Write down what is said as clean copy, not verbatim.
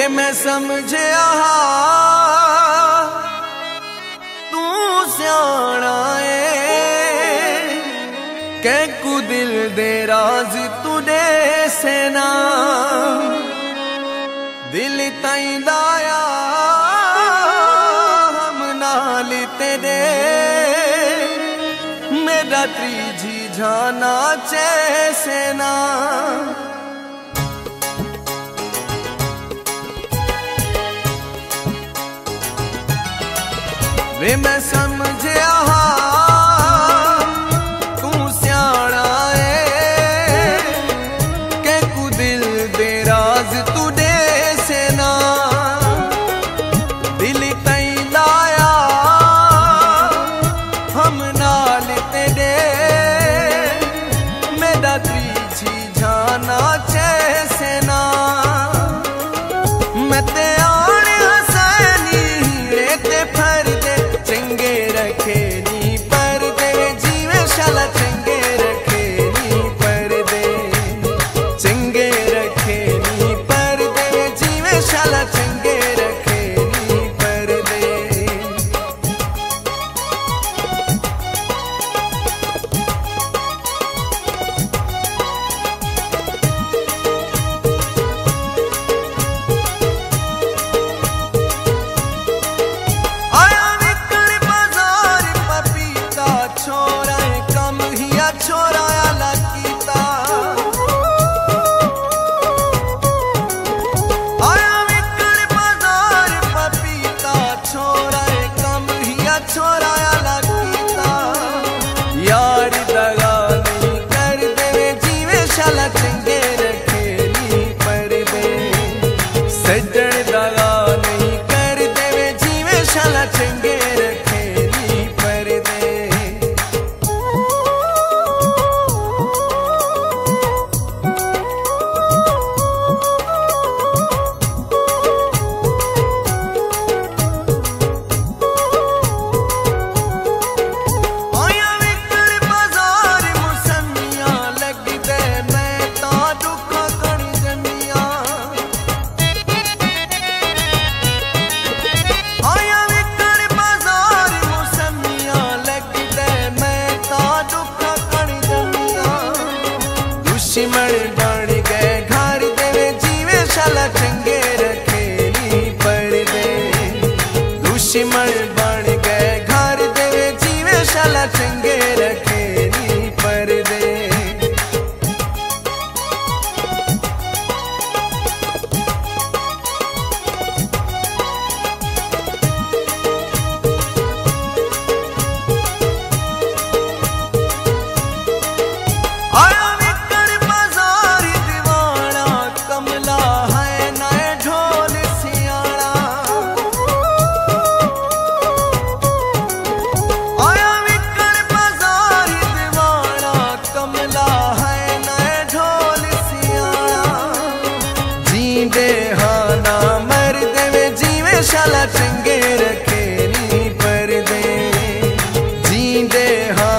वे मैं समझिया तू स्याणा है कै कु दिल दे राज तू दे सेना दिल ताई दाया हम नाल तेरे मेरा त्रीजी जाना जैसे ना वे मैं समझिया तू स्याणा है कै कु दिल दे राज तू दे सेना दिल तई लाया हम नाल तेरे मेरा त्रीजी जाना जैसे ना मैं ते आने हसैनी रेते फर चंगे रखे नी पर दे जीवे शाला चंगे रखे नी पर दे चंगे रखे नी पर दे जीवे शाला चंगे रखे नी पर दे छोराया लकीता आया विकड़ बाजार पपीता छोरा कम हिया छोराया लकीता यार दगा नहीं कर दे जीवे शाला चंगे रखे नी पर दे सज्जन दगा नहीं कर दे जीवे शाला चंगे रखे नी पर दे दुश्मन बन गए घर दे जीवे शाला चंगे रखे नी पर दे दुश्मन बन गए घर दे जीवे शाला चंगे रखे नी पर दे शाला चंगे रखे नी पर दे जींदे हाँ